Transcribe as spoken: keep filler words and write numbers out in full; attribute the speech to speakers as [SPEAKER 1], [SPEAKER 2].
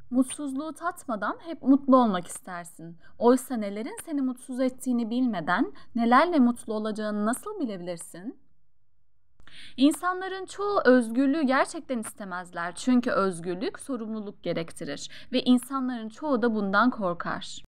[SPEAKER 1] Mutsuzluğu tatmadan hep mutlu olmak istersin. Oysa nelerin seni mutsuz ettiğini bilmeden nelerle mutlu olacağını nasıl bilebilirsin? İnsanların çoğu özgürlüğü gerçekten istemezler. Çünkü özgürlük sorumluluk gerektirir ve insanların çoğu da bundan korkar.